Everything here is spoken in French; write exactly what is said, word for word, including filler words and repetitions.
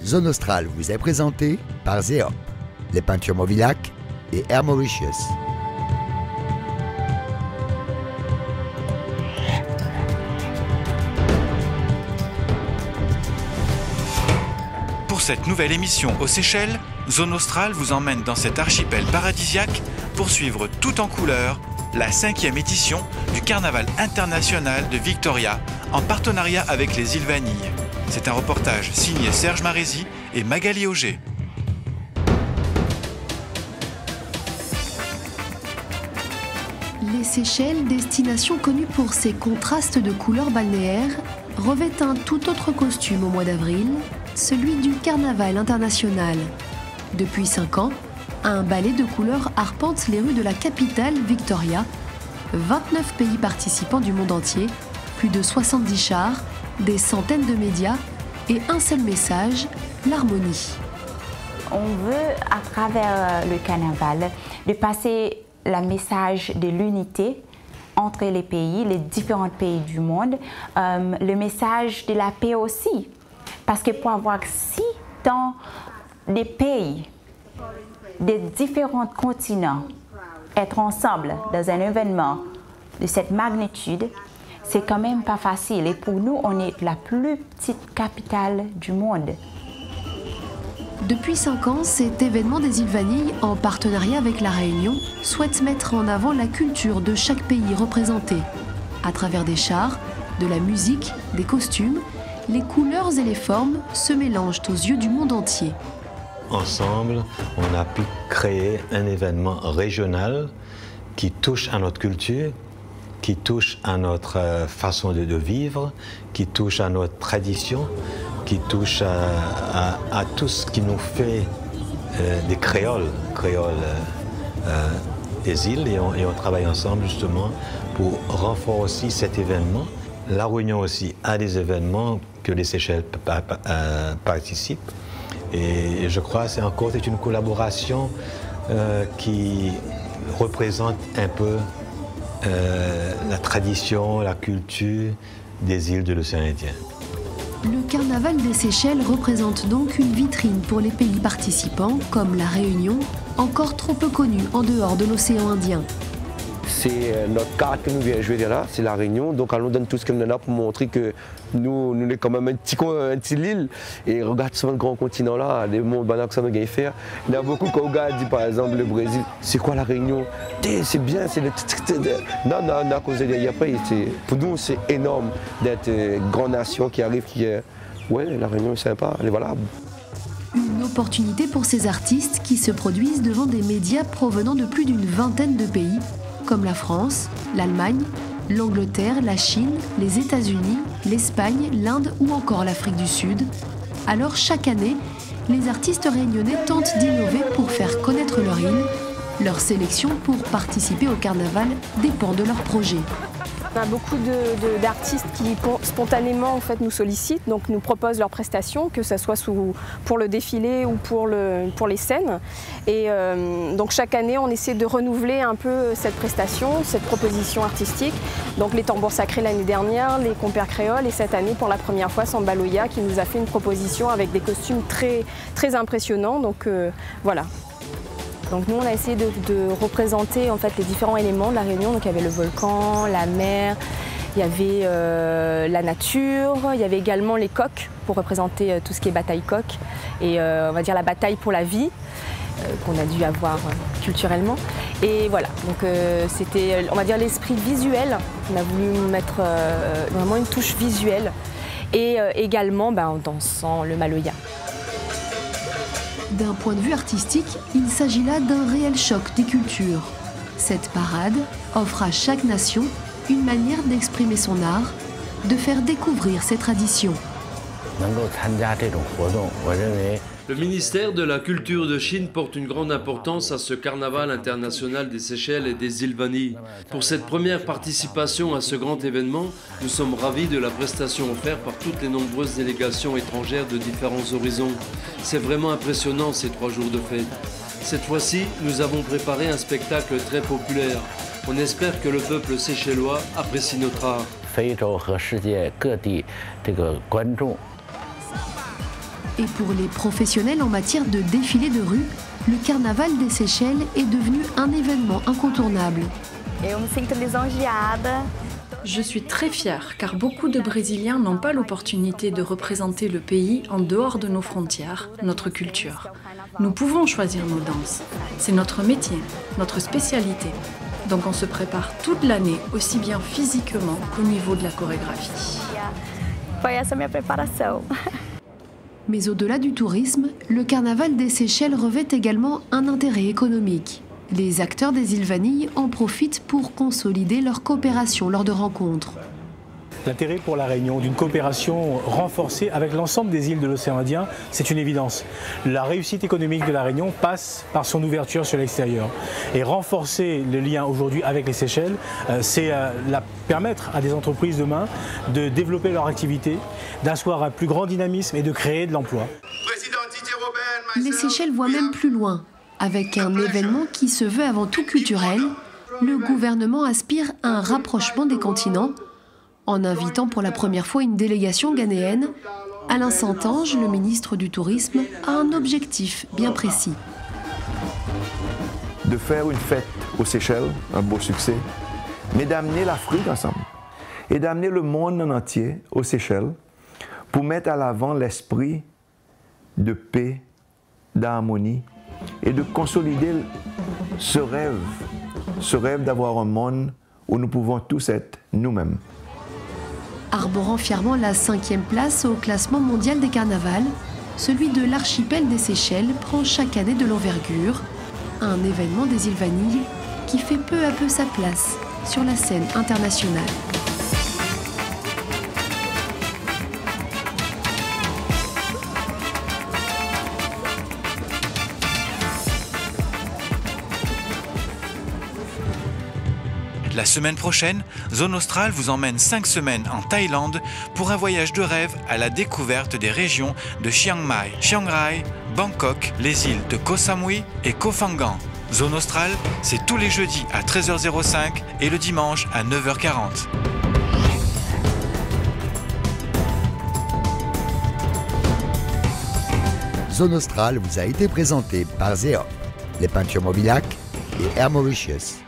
Zone Australe vous est présenté par Zeop, les peintures Movilac et Air Mauritius. Pour cette nouvelle émission aux Seychelles, Zone Australe vous emmène dans cet archipel paradisiaque pour suivre tout en couleurs la cinquième édition du Carnaval international de Victoria en partenariat avec les îles Vanille. C'est un reportage signé Serge Marézy et Magali Auger. Les Seychelles, destination connue pour ses contrastes de couleurs balnéaires, revêt un tout autre costume au mois d'avril, celui du Carnaval international. Depuis cinq ans, un ballet de couleurs arpente les rues de la capitale, Victoria. vingt-neuf pays participants du monde entier, plus de soixante-dix chars, des centaines de médias et un seul message, l'harmonie. On veut, à travers le carnaval, de passer le message de l'unité entre les pays, les différents pays du monde, euh, le message de la paix aussi. Parce que pour avoir si dans des pays, des différents continents, être ensemble dans un événement de cette magnitude, c'est quand même pas facile. Et pour nous, on est la plus petite capitale du monde. Depuis cinq ans, cet événement des îles Vanille, en partenariat avec La Réunion, souhaite mettre en avant la culture de chaque pays représenté. À travers des chars, de la musique, des costumes, les couleurs et les formes se mélangent aux yeux du monde entier. Ensemble, on a pu créer un événement régional qui touche à notre culture, qui touche à notre façon de, de vivre, qui touche à notre tradition, qui touche à, à, à tout ce qui nous fait euh, des créoles, créoles euh, des îles, et on, et on travaille ensemble justement pour renforcer cet événement. La Réunion aussi a des événements que les Seychelles euh, participent. Et je crois que c'est encore c'est une collaboration euh, qui représente un peu euh, la tradition, la culture des îles de l'océan Indien. Le carnaval des Seychelles représente donc une vitrine pour les pays participants, comme la Réunion, encore trop peu connue en dehors de l'océan Indien. C'est notre carte que nous vient jouer là, c'est la Réunion. Donc on nous donne tout ce qu'on a pour montrer que nous, nous sommes quand même un petit, un petit île. Et regarde sur le grand continent là, les mondes que ça nous gagne faire. Il y a beaucoup qui regardent, par exemple le Brésil, c'est quoi la Réunion? C'est bien, c'est le... Non, non, non, à cause de après, pour nous c'est énorme d'être une grande nation qui arrive, qui est... Ouais, la Réunion est sympa, elle est valable. Une opportunité pour ces artistes qui se produisent devant des médias provenant de plus d'une vingtaine de pays, comme la France, l'Allemagne, l'Angleterre, la Chine, les États-Unis, l'Espagne, l'Inde ou encore l'Afrique du Sud. Alors chaque année, les artistes réunionnais tentent d'innover pour faire connaître leur île. Leur sélection pour participer au carnaval dépend de leur projet. On a beaucoup d'artistes qui spontanément en fait, nous sollicitent, donc nous proposent leurs prestations, que ce soit sous, pour le défilé ou pour, le, pour les scènes. Et euh, donc chaque année, on essaie de renouveler un peu cette prestation, cette proposition artistique. Donc les tambours sacrés l'année dernière, les compères créoles, et cette année, pour la première fois, Samba Loya qui nous a fait une proposition avec des costumes très, très impressionnants. Donc euh, voilà. Donc nous, on a essayé de, de représenter en fait, les différents éléments de la Réunion. Donc il y avait le volcan, la mer, il y avait euh, la nature, il y avait également les coqs pour représenter euh, tout ce qui est bataille coq et euh, on va dire la bataille pour la vie euh, qu'on a dû avoir euh, culturellement. Et voilà, donc euh, c'était, on va dire, l'esprit visuel. On a voulu mettre euh, vraiment une touche visuelle et euh, également ben, en dansant le maloya. D'un point de vue artistique, il s'agit là d'un réel choc des cultures. Cette parade offre à chaque nation une manière d'exprimer son art, de faire découvrir ses traditions. Le ministère de la Culture de Chine porte une grande importance à ce carnaval international des Seychelles et des îles Vanille. Pour cette première participation à ce grand événement, nous sommes ravis de la prestation offerte par toutes les nombreuses délégations étrangères de différents horizons. C'est vraiment impressionnant ces trois jours de fête. Cette fois-ci, nous avons préparé un spectacle très populaire. On espère que le peuple séchellois apprécie notre art. Et pour les professionnels en matière de défilé de rue, le carnaval des Seychelles est devenu un événement incontournable. Je suis très fière car beaucoup de Brésiliens n'ont pas l'opportunité de représenter le pays en dehors de nos frontières, notre culture. Nous pouvons choisir nos danses. C'est notre métier, notre spécialité. Donc on se prépare toute l'année, aussi bien physiquement qu'au niveau de la chorégraphie. Mais au-delà du tourisme, le carnaval des Seychelles revêt également un intérêt économique. Les acteurs des îles Vanille en profitent pour consolider leur coopération lors de rencontres. L'intérêt pour la Réunion d'une coopération renforcée avec l'ensemble des îles de l'océan Indien, c'est une évidence. La réussite économique de la Réunion passe par son ouverture sur l'extérieur. Et renforcer le lien aujourd'hui avec les Seychelles, c'est permettre à des entreprises demain de développer leur activité, d'asseoir un plus grand dynamisme et de créer de l'emploi. Les Seychelles voient même plus loin. Avec un événement qui se veut avant tout culturel, le gouvernement aspire à un rapprochement des continents en invitant pour la première fois une délégation ghanéenne. Alain Santange, le ministre du Tourisme, a un objectif bien précis. De faire une fête aux Seychelles, un beau succès, mais d'amener l'Afrique ensemble et d'amener le monde en entier aux Seychelles pour mettre à l'avant l'esprit de paix, d'harmonie et de consolider ce rêve, ce rêve d'avoir un monde où nous pouvons tous être nous-mêmes. Arborant fièrement la cinquième place au classement mondial des carnavals, celui de l'archipel des Seychelles prend chaque année de l'envergure, un événement des îles Vanille qui fait peu à peu sa place sur la scène internationale. La semaine prochaine, Zone Australe vous emmène cinq semaines en Thaïlande pour un voyage de rêve à la découverte des régions de Chiang Mai, Chiang Rai, Bangkok, les îles de Koh Samui et Koh Phangan. Zone Australe, c'est tous les jeudis à treize heures zéro cinq et le dimanche à neuf heures quarante. Zone Australe vous a été présenté par Zéop, les peintures Mobilac et Air Mauritius.